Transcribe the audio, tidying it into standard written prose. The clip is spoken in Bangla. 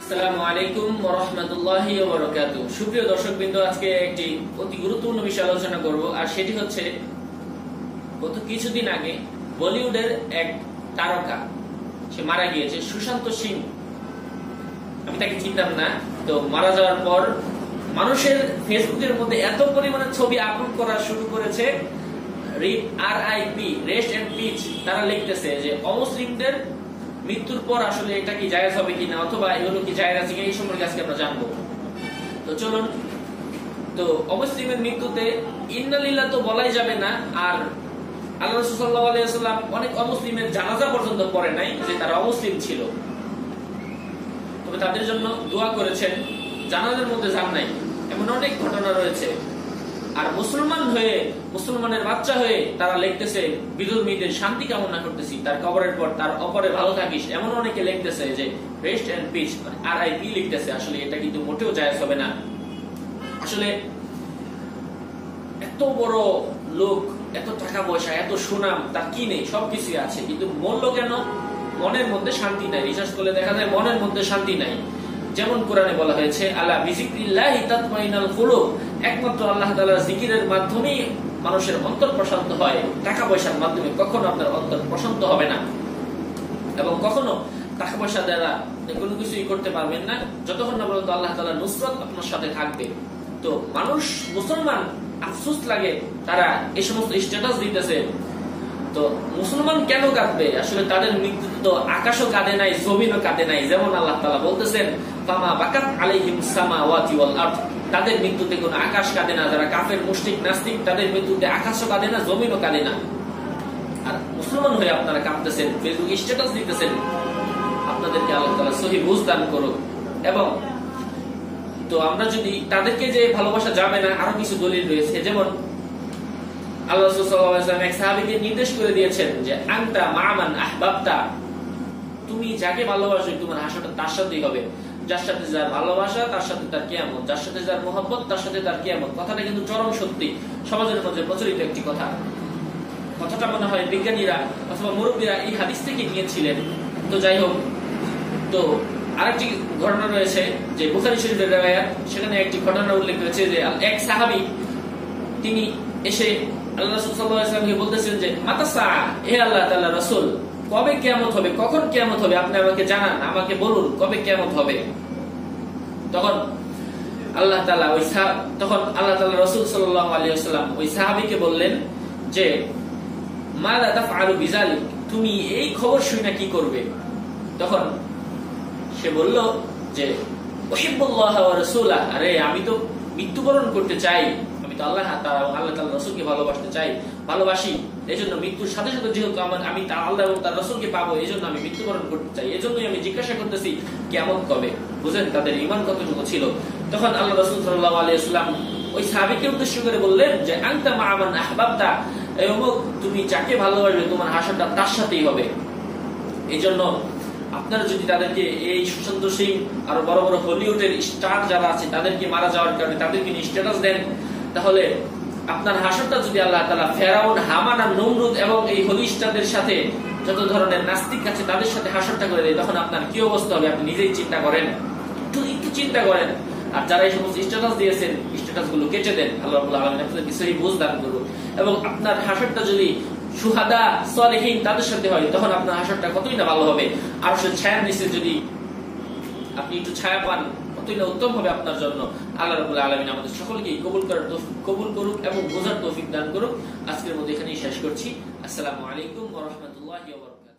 আসসালামু আলাইকুম ওয়া রাহমাতুল্লাহি ওয়া বারাকাতুহু। সুপ্রিয় দর্শকবৃন্দ, আজকে একটি অতি গুরুত্বপূর্ণ বিষয় আলোচনা করব, আর সেটি হচ্ছে গত কিছুদিন আগে বলিউডের এক তারকা সে মারা গিয়েছে, সুশান্ত সিং। আমি তাকে চিনতাম না, তো মারা যাওয়ার পর মানুষের ফেসবুকের মধ্যে এত পরিমাণে ছবি আপলোড করা শুরু করেছে, RIP, রেস্ট এন্ড পিচ। তারা লিখতেছে যে অমুসলিমদের মৃত্যুর পর আসলে এটা কি জায়েজ হবে কিনা, অথবা এগুলো কি জায়েজ আছে কিনা, এই সম্পর্কে আজকে আমরা জানবো। তো চলুন। তো অমুসলিমের মৃত্যুতে ইন্না লিল্লাহ তো বলাই যাবে না, আর আল্লাহ রাসূল সাল্লাল্লাহু আলাইহি ওয়াসাল্লাম অনেক অমুসলিমের জানাজা পর্যন্ত পড়ে নাই যে তারা অমুসলিম ছিল, তবে তাদের জন্য দোয়া করেছেন। জানাজার মধ্যে যান নাই, এমন অনেক ঘটনা রয়েছে। আর মুসলমান হয়ে, মুসলমানের বাচ্চা হয়ে তারা লিখতেছে বিধর্মীদের শান্তি কামনা করতেছি, তার কবরের পর তার অপরে ভালো থাকিস। এমন অনেকে লিখতেছে যে রেস্ট এন্ড পিচ, মানে RIP লিখতেছে। আসলে এটা কিন্তু মোটেও জায়েজ হবে না। আসলে এত বড় লোক, এত টাকা পয়সা, এত সুনাম, তার কি নেই? সবকিছু আছে, কিন্তু মূল্য কেন? মনের মধ্যে শান্তি নাই। রিসার্চ করলে দেখা যায় মনের মধ্যে শান্তি নাই। যেমন কোরআনে বলা হয়েছে, আলা বিযিকরিল্লাহি তাতমাইনুল কুলুব, একমাত্র আল্লাহ তাআলার জিকিরের মাধ্যমেই মানুষের অন্তর প্রশান্ত হয়। টাকা পয়সার মাধ্যমে কখনো আপনার অন্তর প্রশান্ত হবে না, এবং কখনো টাকা পয়সা দ্বারা কোনো কিছুই করতে পারবেন না যতক্ষণ না পর্যন্ত আল্লাহ তাআলার নুসরত আপনার সাথে থাকবে। তো মানুষ, মুসলমান, আফসোস লাগে তারা এই সমস্ত স্ট্যাটাস দিতেছে। তো মুসলমান কেন কাঁদবে? আসলে তাদের মৃত্যুতে তো আকাশও কাঁদে নাই, জমিনও কাঁদে নাই। যেমন আল্লাহ তাআলা বলতেছেন, ফামা বাকাত আলাইহিম সামাওয়াতি ওয়াল আরদ, তাদের মৃত্যুতে কোনো আকাশ কাঁদে না। যারা কাফের, মুশরিক, নাস্তিক, তাদের মৃত্যুতে আকাশও কাঁদে না, জমিনও কাঁদে না। আর মুসলমান হয়ে আপনারা কাঁদতেছেন, ফেসবুকে স্ট্যাটাস দিতেছেন। আপনাদেরকে আল্লাহ তাআলা সহিহ বুঝ দান করুক। এবং তো আমরা যদি তাদেরকে যে ভালোবাসা যাবে না, আরো কিছু দলিল রয়েছে। যেমন আল্লাহ রাসূল সাল্লাল্লাহু আলাইহি ওয়াসাল্লাম এক সাহাবীকে নির্দেশ করে দিয়েছেন যে আনতা মা'মান আহবাবতা, তুমি যাকে ভালোবাসো তোমার হাসরটা তার সাথেই হবে। যার সাথে যার ভালোবাসা তার সাথে তার কিয়ামত, যার সাথে যার মহব্বত তার সাথে তার কিয়ামত। কথাটা কিন্তু চরম সত্যি, সমাজের মধ্যে প্রচলিত একটি কথা। কথাটা মনে হয় বিজ্ঞানীরা অথবা মুরব্বীরা এই হাদিস থেকে নিয়েছিলেন। তো যাই হোক, তো আরেকটি ঘটনা রয়েছে যে বুখারী শরীফের riwayat, সেখানে একটি ঘটনা উল্লেখ রয়েছে যে এক সাহাবী তিনি এসে আল্লাহ রাসূল সাল্লাল্লাহু আলাইহি ওয়াসাল্লামকে বলতেছেন যে মাতাসা, হে আল্লাহ তাআলার রাসূল, কবে কিয়ামত হবে? কখন কিয়ামত হবে? আপনি আমাকে জানান, আমাকে বলুন কবে কিয়ামত হবে। তখন আল্লাহ তাআলা রাসূল সাল্লাল্লাহু আলাইহি ওয়াসাল্লাম ওই সাহাবীকে বললেন যে মাযা তাফআলু বিযালিক, তুমি এই খবর শুনে কি করবে? তখন সে বলল যে উহিব্বুল্লাহ ওয়া রাসূলাহ, আরে আমি তো মৃত্যুবরণ করতে চাই, আমি তো আল্লাহ তাআলার রাসূলকে ভালোবাসি। এজন্য মৃত্যুর সাথে সাথে যেহেতু আমি আল্লাহ এবং তার রাসূলকে পাবো, এজন্য আমি মৃত্যুবরণ করতে চাই। এজন্যই আমি জিজ্ঞাসা করতেছি কিয়ামত কবে। বুঝেন তাদের ঈমান কতটুকু ছিল। তখন আল্লাহ রাসূল সাল্লাল্লাহু আলাইহি ওয়াসাল্লাম ওই সাহাবীকে উদ্দেশ্য করে বললেন যে আনতা মা'মান আহবাবতা, তুমি যাকে ভালোবাসবে তোমার হাসরটা তার সাথেই হবে। এজন্য আপনারা যদি তাদেরকে, এই সুশান্ত সিং আরো বড় বড় হলিউডের স্টার যারা আছে তাদেরকে মারা যাওয়ার কারণে তাদেরকে নিয়ে স্ট্যাটাস দেন, তাহলে আপনার হাসরটা যদি আল্লাহ তাআলা ফেরাউন, হামান আর নমরুদ এবং এই হলি স্টারদের সাথে, যত ধরনের নাস্তিক আছে তাদের সাথে হাসরটা করে দেয়, তখন আপনার কি অবস্থা হবে? আপনি নিজেই চিন্তা করেন, একটু চিন্তা করেন। আর যারা এই সমস্ত স্ট্যাটাস দিয়েছেন, স্ট্যাটাস গুলো কেটে দেন। আল্লাহ রাব্বুল আলামিন আপনাদেরকে সহিহ বুঝ দান করুন। এবং আপনার হাসরটা যদি শুহাদা, সালেহীন তাদের সাথে হয়, তখন আপনার হাসরটা কতই না ভালো হবে। আর সে ছায়ার নিচে যদি আপনি একটু ছায়া পান, কতই না উত্তম হবে আপনার জন্য। আল্লাহ রাব্বুল আলামিন আমাদের সকলকে কবুল করুক এবং বোঝার তৌফিক দান করুক। আজকের মতো এখানেই শেষ করছি। আসসালামু আলাইকুম ওয়া রাহমাতুল্লাহি ওয়া বারাকাতুহু।